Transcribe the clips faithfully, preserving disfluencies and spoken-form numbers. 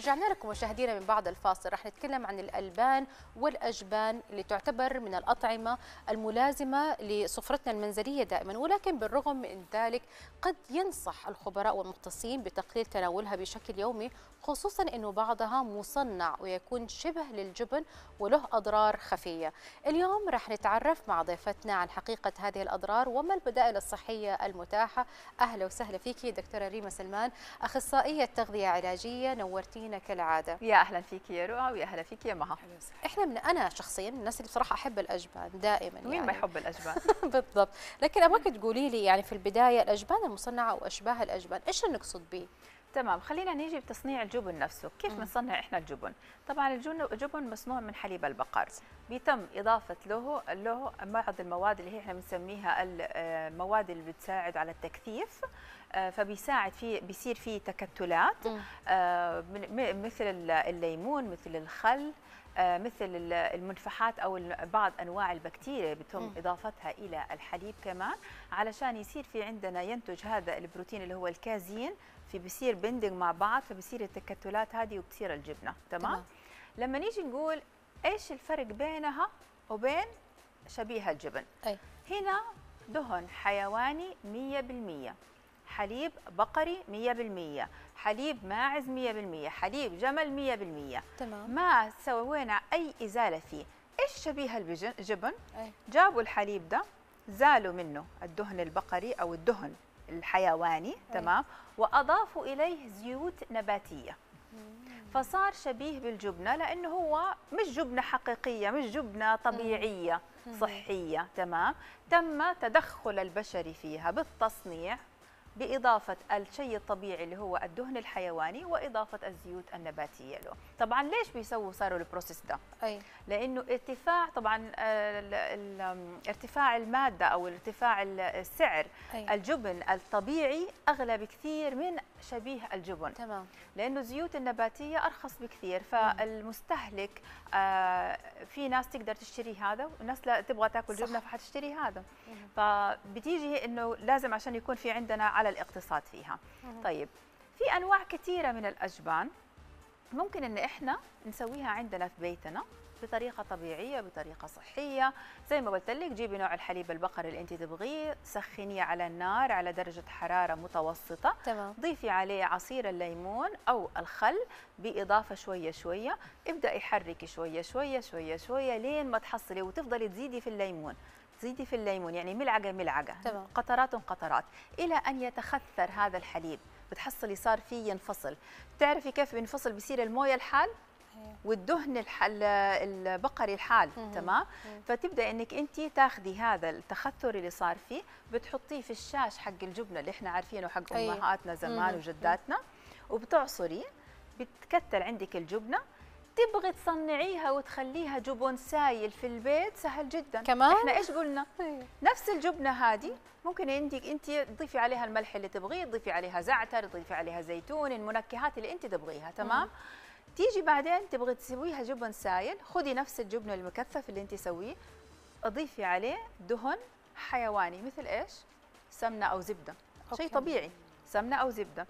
رجعنا لكم مشاهدينا من بعد الفاصل. رح نتكلم عن الألبان والأجبان اللي تعتبر من الأطعمة الملازمة لسفرتنا المنزلية دائما، ولكن بالرغم من ذلك قد ينصح الخبراء والمختصين بتقليل تناولها بشكل يومي، خصوصا أنه بعضها مصنع ويكون شبه للجبن وله أضرار خفية. اليوم رح نتعرف مع ضيفتنا عن حقيقة هذه الأضرار وما البدائل الصحية المتاحة. أهلا وسهلا فيكي دكتورة ريما سلمان، أخصائية تغذية علاجية، نورتينا كالعادة. يا أهلا فيكي يا رؤى ويا أهلا فيكي يا مها. إحنا من أنا شخصيا من الناس اللي بصراحة أحب الأجبان دائما. مين يعني ما يحب الأجبان؟ بالضبط، لكن أبغاك تقولي لي يعني في البداية الأجبان المصنعة أو أشباه الأجبان إيش نقصد به؟ تمام، خلينا نيجي بتصنيع الجبن نفسه. كيف بنصنع احنا الجبن؟ طبعا الجبن مصنوع من حليب البقر، بيتم اضافه له له بعض المواد اللي هي احنا بنسميها المواد اللي بتساعد على التكثيف، فبيساعد في بيصير في تكتلات مثل الليمون، مثل الخل، مثل المنفحات او بعض انواع البكتيريا بيتم اضافتها الى الحليب كمان علشان يصير في عندنا ينتج هذا البروتين اللي هو الكازين، في بيصير بندنج مع بعض، فبصير التكتلات هذه وبتصير الجبنه. تمام, تمام. لما نيجي نقول ايش الفرق بينها وبين شبيه الجبن؟ أي. هنا دهن حيواني مية بالمية، حليب بقري مية بالمية، حليب ماعز مية بالمية، حليب جمل مية بالمية. تمام. ما سوينا اي ازاله فيه. ايش شبيه الجبن؟ أي. جابوا الحليب ده، زالوا منه الدهن البقري او الدهن الحيواني. أي. تمام، واضافوا اليه زيوت نباتيه، فصار شبيه بالجبنه لانه هو مش جبنه حقيقيه، مش جبنه طبيعيه صحيه. تمام، تم تدخل البشري فيها بالتصنيع بإضافة الشيء الطبيعي اللي هو الدهن الحيواني وإضافة الزيوت النباتية له. طبعا ليش بيسووا صاروا البروسيس ده؟ أي. لأنه ارتفاع طبعا ال ال ارتفاع المادة أو ارتفاع السعر. أي. الجبن الطبيعي أغلى بكثير من شبيه الجبن. تمام. لأنه الزيوت النباتية أرخص بكثير، فالمستهلك آه في ناس تقدر تشتري هذا وناس لا تبغى تاكل جبنة فحتشتري هذا. مم. فبتيجي إنه لازم عشان يكون في عندنا على الاقتصاد فيها. مم. طيب في انواع كثيره من الاجبان ممكن ان احنا نسويها عندنا في بيتنا بطريقه طبيعيه بطريقه صحيه. زي ما قلت لك، جيبي نوع الحليب البقري اللي انت تبغيه، سخنيه على النار على درجه حراره متوسطه. تمام. ضيفي عليه عصير الليمون او الخل باضافه شويه شويه، ابداي حركي شويه شويه شويه شويه لين ما تحصلي، وتفضلي تزيدي في الليمون تزيدي في الليمون، يعني ملعقه ملعقه. تمام. قطرات قطرات الى ان يتخثر هذا الحليب، بتحصلي صار فيه ينفصل. تعرفي كيف بينفصل؟ بيصير المويه الحال والدهن الحل البقري الحال. تمام. فتبدا انك انت تاخذي هذا التخثر اللي صار فيه، بتحطيه في الشاش حق الجبنه اللي احنا عارفينه حق امهاتنا زمان وجداتنا، وبتعصريه، بتكتل عندك الجبنه. تبغي تصنعيها وتخليها جبن سايل في البيت، سهل جدا كمان. احنا ايش قلنا؟ نفس الجبنه هذه ممكن عندك انت تضيفي عليها الملح اللي تبغيه، تضيفي عليها زعتر، تضيفي عليها زيتون، المنكهات اللي انت تبغيها. تمام. مم. تيجي بعدين تبغي تسويها جبن سايل، خذي نفس الجبن المكثف اللي انت سويه، اضيفي عليه دهن حيواني مثل ايش؟ سمنه او زبده. شيء طبيعي، سمنه او زبده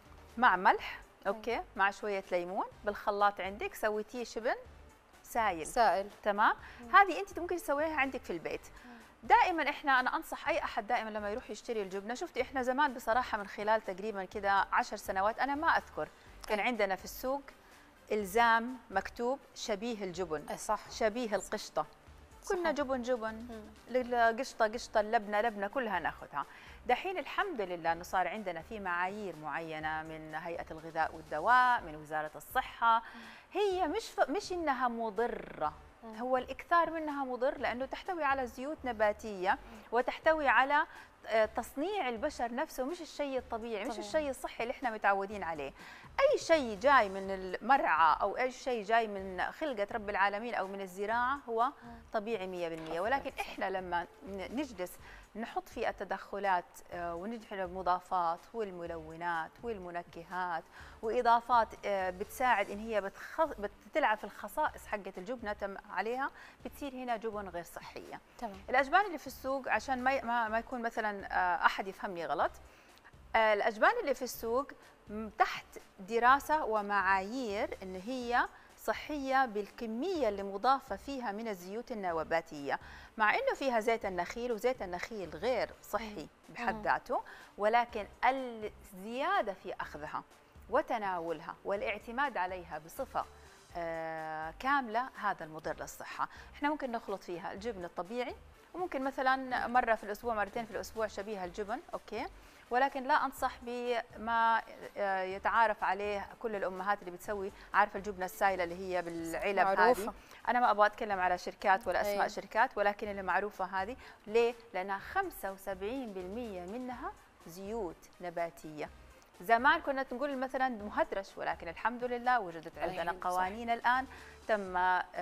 مع ملح. اوكي، مع شويه ليمون بالخلاط عندك، سويتيه شبن سائل سائل. تمام. هذه انت ممكن تسويها عندك في البيت. دائما احنا انا انصح اي احد دائما لما يروح يشتري الجبنه، شفتي احنا زمان بصراحه من خلال تقريبا كذا عشر سنوات انا ما اذكر كان عندنا في السوق الزام مكتوب شبيه الجبن. صح، شبيه القشطه. كنا جبن جبن، القشطه قشطه، اللبنه لبنه، كلها ناخذها. دحين الحمد لله انه صار عندنا في معايير معينه من هيئه الغذاء والدواء، من وزاره الصحه. هي مش مش انها مضره، هو الاكثار منها مضر لانه تحتوي على زيوت نباتيه وتحتوي على تصنيع البشر نفسه، مش الشيء الطبيعي، مش الشيء الصحي اللي احنا متعودين عليه. اي شيء جاي من المرعى او اي شيء جاي من خلقه رب العالمين او من الزراعه هو طبيعي مية بالمية. ولكن احنا لما نجلس نحط في التدخلات ونجعل المضافات والملونات والمنكهات واضافات بتساعد ان هي بتلعب في الخصائص حقه الجبنه عليها، بتصير هنا جبن غير صحيه. تمام. الاجبان اللي في السوق عشان ما ما يكون مثلا احد يفهمني غلط، الأجبان اللي في السوق تحت دراسة ومعايير إن هي صحية بالكمية اللي مضافة فيها من الزيوت النباتية، مع إنه فيها زيت النخيل، وزيت النخيل غير صحي بحد ذاته، ولكن الزيادة في أخذها وتناولها والاعتماد عليها بصفة آه كاملة هذا المضر للصحة. احنا ممكن نخلط فيها الجبن الطبيعي، وممكن مثلا مرة في الأسبوع مرتين في الأسبوع شبيهة الجبن، أوكي، ولكن لا أنصح بما يتعارف عليه كل الأمهات اللي بتسوي، عارفة الجبنة السائلة اللي هي بالعلب هذه. أنا ما أبغى أتكلم على شركات ولا أسماء أي. شركات، ولكن اللي معروفة هذه ليه؟ لأنها خمسة وسبعين بالمئة منها زيوت نباتية. زمان كنا نقول مثلا مهدرج، ولكن الحمد لله وجدت عندنا قوانين صح. الآن تم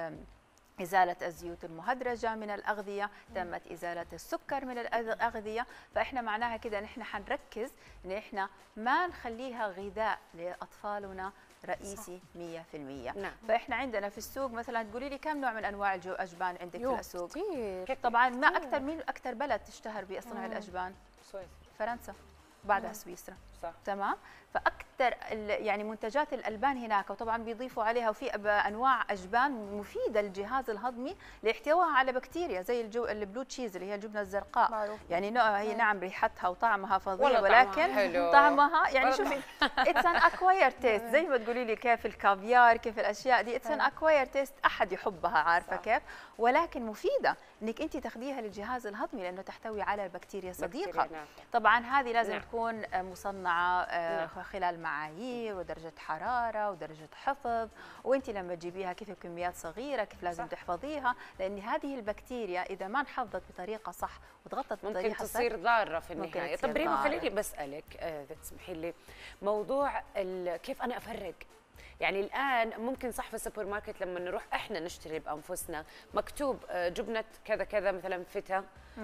إزالة الزيوت المهدرجة من الأغذية، تمت إزالة السكر من الأغذية، فإحنا معناها كده نحن حنركز إن إحنا ما نخليها غذاء لأطفالنا رئيسي مية في المية. نعم. فإحنا عندنا في السوق مثلا تقولي لي كم نوع من أنواع الأجبان عندك في السوق؟ كتير. طبعا ما أكثر، مين أكثر بلد تشتهر بإصناع الأجبان؟ سويسرا. فرنسا، بعدها سويسرا. صح. تمام. فاكثر يعني منتجات الالبان هناك، وطبعا بيضيفوا عليها وفي انواع اجبان مفيده للجهاز الهضمي لاحتوائها على بكتيريا زي الجو البلو تشيز اللي هي الجبنه الزرقاء معروف. يعني نوع هي نعم ريحتها وطعمها فظيع، ولكن طعمها, طعمها يعني شوفي اتس ان اكواير تيست، زي ما تقولي لي كيف الكافيار كيف الاشياء دي، اتس ان اكواير تيست احد يحبها، عارفه صح. كيف، ولكن مفيده انك انت تاخذيها للجهاز الهضمي لانه تحتوي على بكتيريا صديقه. بكتيريا. طبعا هذه لازم نعم. تكون مصنعه نعم. خلال معايير ودرجة حرارة ودرجة حفظ، وانت لما تجيبيها كيف بكميات صغيرة كيف لازم صح. تحفظيها، لأن هذه البكتيريا إذا ما انحفظت بطريقة صح وضغطت بطريقة ممكن تصير ضارة في النهاية. طب ريما خليني بسألك إذا آه تسمحي لي، موضوع كيف أنا أفرق؟ يعني الآن ممكن صح في السوبر ماركت لما نروح احنا نشتري بأنفسنا مكتوب جبنة كذا كذا مثلا فتا،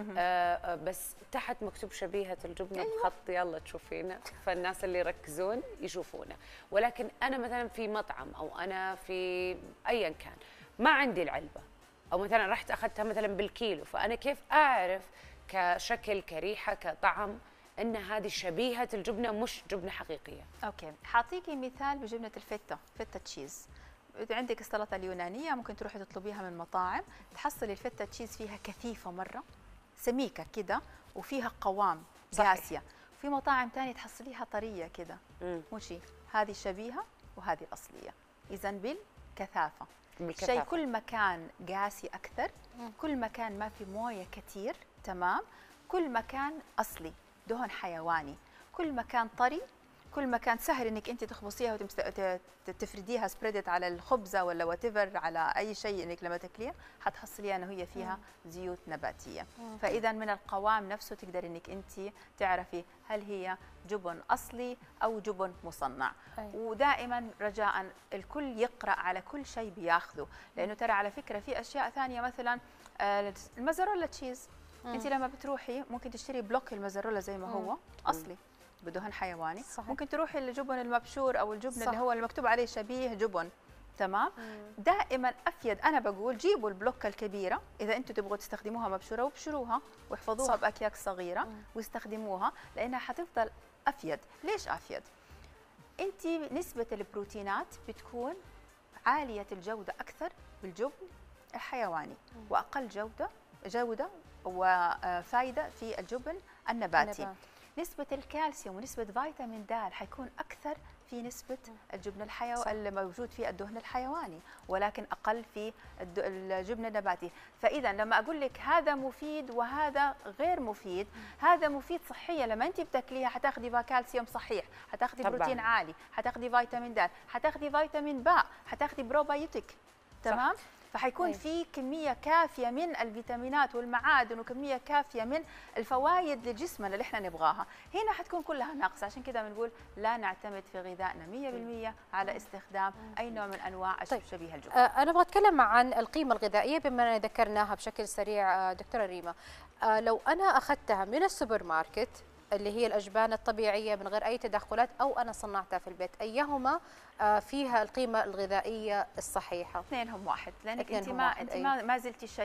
آه بس تحت مكتوب شبيهة الجبنة أيوة. بخط يلا تشوفينا، فالناس اللي يركزون يشوفونا. ولكن أنا مثلا في مطعم أو أنا في أيا كان ما عندي العلبة، أو مثلا رحت أخذتها مثلا بالكيلو، فأنا كيف أعرف كشكل كريحة كطعم ان هذه شبيهه الجبنه مش جبنه حقيقيه؟ اوكي، حاعطيكي مثال بجبنه الفته، فته تشيز. اذا عندك السلطه اليونانيه ممكن تروحي تطلبيها من مطاعم، تحصلي الفته تشيز فيها كثيفه مره، سميكه كده وفيها قوام قاسيه. في مطاعم ثانيه تحصليها طريه كده، مشي هذه شبيهه وهذه الاصليه. اذا بالكثافه. شيء كل ما كان قاسي اكثر، كل ما كان ما في مويه كثير، تمام، كل ما كان اصلي، دهن حيواني، كل ما كان طري، كل ما كان سهل انك انت تخبصيها وتفرديها سبريدت على الخبزه ولا واتيفر على اي شيء انك لما تاكليها حتحصليها انه هي فيها زيوت نباتيه. فاذا من القوام نفسه تقدر انك انت تعرفي هل هي جبن اصلي او جبن مصنع. أي. ودائما رجاء الكل يقرا على كل شيء بياخذه، لانه ترى على فكره في اشياء ثانيه مثلا المزرولا تشيز، انت لما بتروحي ممكن تشتري بلوك المزرولا زي ما هو اصلي بدهن حيواني، صحيح. ممكن تروحي للجبن المبشور او الجبن صح. اللي هو المكتوب عليه شبيه جبن، تمام. مم. دائما افيد انا بقول جيبوا البلوك الكبيره اذا انتم تبغوا تستخدموها مبشوره وابشروها واحفظوها باكياس صغيره مم. واستخدموها، لانها حتفضل افيد. ليش افيد؟ انت نسبه البروتينات بتكون عاليه الجوده اكثر بالجبن الحيواني، مم. واقل جوده جوده وفائده في الجبن النباتي. النبات. نسبة الكالسيوم ونسبة فيتامين د حيكون أكثر في نسبة الجبن الحيواني الموجود في الدهن الحيواني، ولكن أقل في الجبن النباتي. فإذا لما أقول لك هذا مفيد وهذا غير مفيد، هذا مفيد صحيا لما أنت بتاكليها حتاخذي كالسيوم صحيح، حتاخذي بروتين عالي، حتاخذي فيتامين د، حتاخذي فيتامين باء، حتاخذي بروبايوتيك، تمام؟ فحيكون في كميه كافيه من الفيتامينات والمعادن وكميه كافيه من الفوائد لجسمنا اللي احنا نبغاها. هنا حتكون كلها ناقصه، عشان كده بنقول لا نعتمد في غذائنا مية بالمية على استخدام اي نوع من انواع طيب. شبيه الجبن. انا ابغى اتكلم عن القيمه الغذائيه بما ان ذكرناها بشكل سريع دكتوره ريما. لو انا اخذتها من السوبر ماركت اللي هي الأجبان الطبيعية من غير أي تدخلات، أو أنا صنعتها في البيت، أيهما فيها القيمة الغذائية الصحيحة؟ اثنينهم واحد، لأنك أنت ما أنت ما, ما زلتي شيء،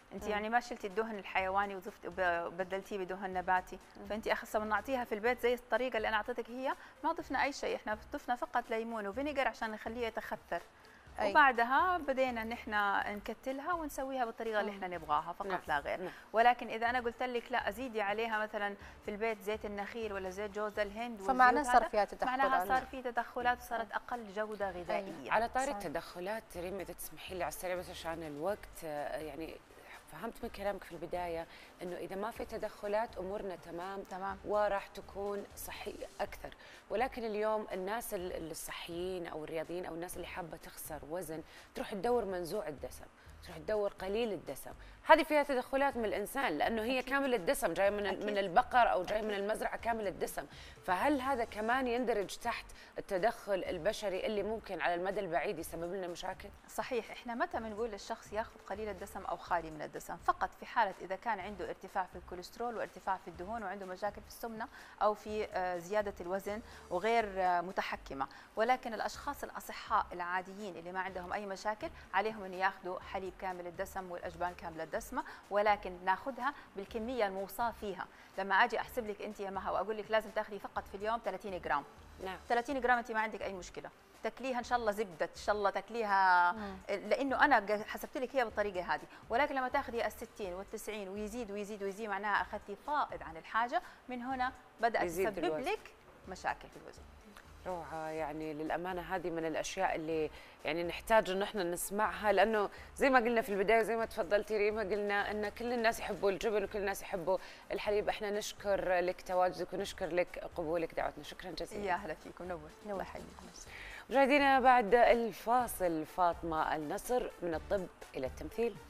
انت يعني ما شلتي الدهن الحيواني وضفت وبدلتيه بدهن نباتي، فانت اخذ نعطيها في البيت زي الطريقه اللي انا اعطيتك هي، ما ضفنا اي شيء، احنا ضفنا فقط ليمون وفينيجر عشان نخليه يتخثر. أي. وبعدها بدينا نحن نكتلها ونسويها بالطريقه اللي احنا نبغاها فقط. نعم. لا غير. نعم. ولكن اذا انا قلت لك لا ازيدي عليها مثلا في البيت زيت النخيل ولا زيت جوز الهند، فمعناها صار فيها تدخلات، معناها صار في تدخلات وصارت اقل جوده غذائيه. أي. على طاري التدخلات ريم اذا تسمحي لي على السريع بس عشان الوقت، يعني فهمت من كلامك في البدايه انه اذا ما في تدخلات امورنا تمام تمام وراح تكون صحيه اكثر، ولكن اليوم الناس الصحيين او الرياضيين او الناس اللي حابه تخسر وزن تروح تدور منزوع الدسم، تروح تدور قليل الدسم، هذه فيها تدخلات من الانسان لانه هي كامل الدسم، جاي من أكيد. من البقر او جاي من المزرعه كامل الدسم، فهل هذا كمان يندرج تحت التدخل البشري اللي ممكن على المدى البعيد يسبب لنا مشاكل؟ صحيح، احنا متى بنقول للشخص ياخذ قليل الدسم او خالي من الدسم؟ فقط في حاله اذا كان عنده ارتفاع في الكوليسترول وارتفاع في الدهون وعنده مشاكل في السمنه او في زياده الوزن وغير متحكمه، ولكن الاشخاص الاصحاء العاديين اللي ما عندهم اي مشاكل عليهم ان ياخذوا حليب كامل الدسم والاجبان كامله الدسمه، ولكن ناخذها بالكميه الموصى فيها. لما اجي احسب لك انت يا مها واقول لك لازم تاخذي فقط في اليوم ثلاثين جرام، نعم ثلاثين جرام انت ما عندك اي مشكله، تاكليها ان شاء الله زبده، ان شاء الله تاكليها مم. لانه انا حسبت لك هي بالطريقه هذه، ولكن لما تاخذي الستين والتسعين ويزيد ويزيد ويزيد معناها اخذتي فائض عن الحاجه، من هنا بدات تسبب لك مشاكل في الوزن. روعة، يعني للأمانة هذه من الأشياء اللي يعني نحتاج إنه إحنا نسمعها، لأنه زي ما قلنا في البداية زي ما تفضلتي ريما، قلنا إن كل الناس يحبوا الجبن وكل الناس يحبوا الحليب. إحنا نشكر لك تواجدك ونشكر لك قبولك دعوتنا، شكرا جزيلا. يا أهلا فيكم، نور الله يحييكم. مشاهدينا بعد الفاصل فاطمة النصر من الطب إلى التمثيل.